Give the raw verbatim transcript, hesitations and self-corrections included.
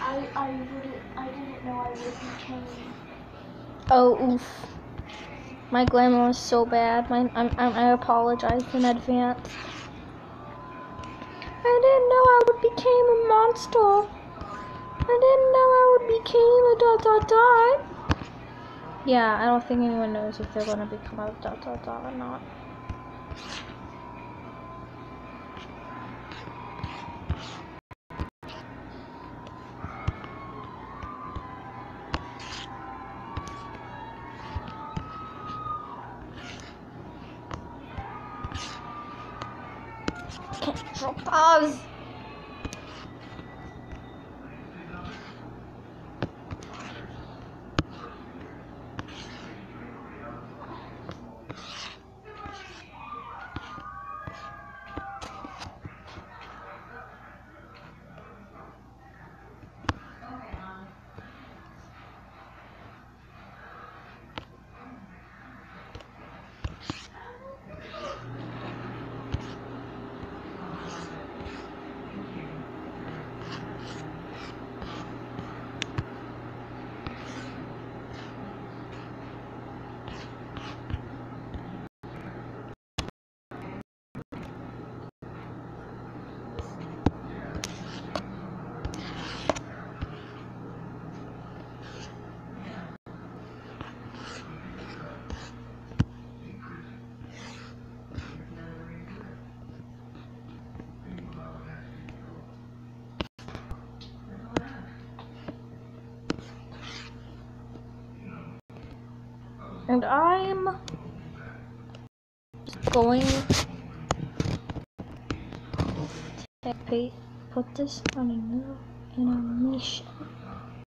I I wouldn't I didn't know I would be cane. Oh, oof. My glamour was so bad. My, I'm, I'm, I apologize in advance. I didn't know I would become a monster. I didn't know I would become a dot dot dot. Yeah, I don't think anyone knows if they're gonna become a dot dot dot or not. Control pause. And I'm going to put this on a new animation.